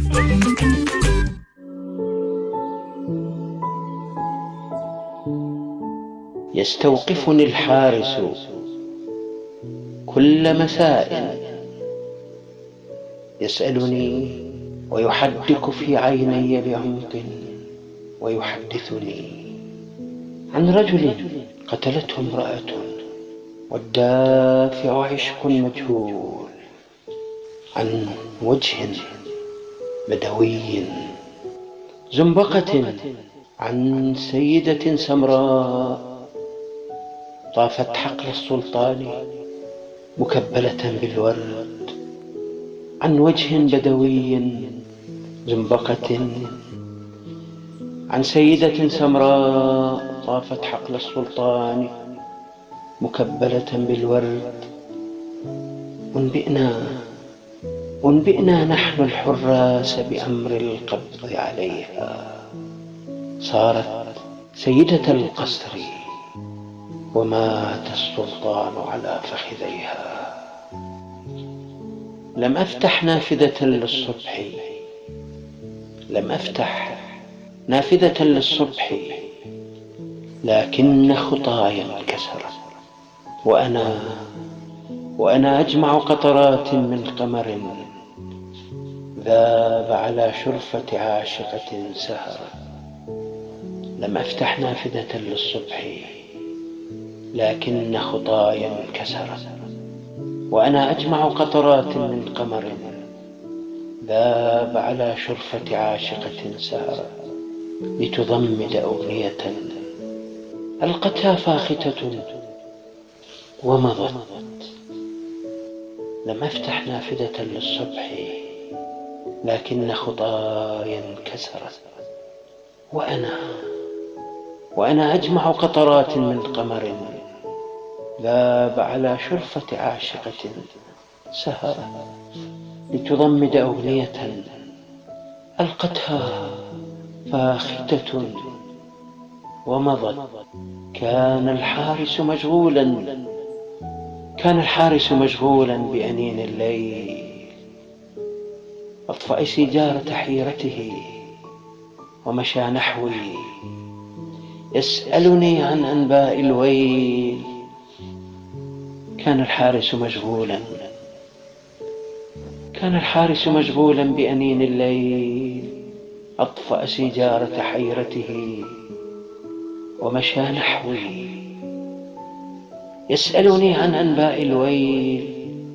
يستوقفني الحارس كل مساء، يسألني ويحدق في عيني بعمق، ويحدثني عن رجل قتلته امرأة والدافع عشق مجهول، عن وجه بدوي زنبقة، عن سيدة سمراء طافت حقل السلطان مكبلة بالورد، عن وجه بدوي زنبقة، عن سيدة سمراء طافت حقل السلطان مكبلة بالورد. أنبئنا نحن الحراس بأمر القبض عليها، صارت سيدة القصر ومات السلطان على فخذيها. لم أفتح نافذة للصبح، لكن خطاي انكسرت، وأنا أجمع قطرات من قمر ذاب على شرفة عاشقة سهرت. لم أفتح نافذة للصبح، لكن خطاي انكسرت، وأنا أجمع قطرات من قمر ذاب على شرفة عاشقة سهرت، لتضمد أغنية ألقتها فاختة ومضت. لم أفتح نافذة للصبح، لكن خطاي انكسرت، وأنا أجمع قطرات من قمر ذاب على شرفة عاشقة سهرت، لتضمد أغنية ألقتها فاختة ومضت. كان الحارس مشغولا بأنين الليل، أطفأ سيجارة حيرته ومشى نحوي يسألني عن أنباء الويل. كان الحارس مشغولا بأنين الليل، أطفأ سيجارة حيرته ومشى نحوي يسألني عن أنباء الويل،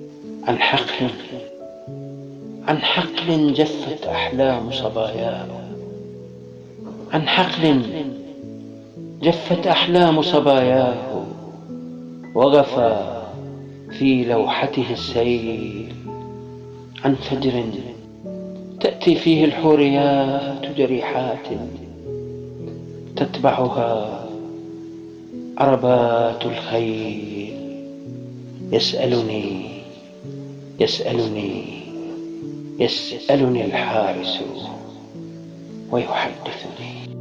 عن حقل جفت أحلام صباياه، عن حقل جفت أحلام صباياه، وغفى في لوحته السيل، عن فجر تأتي فيه الحوريات جريحات، تتبعها عربات الخيل. يسألني الحارس ويحدثني.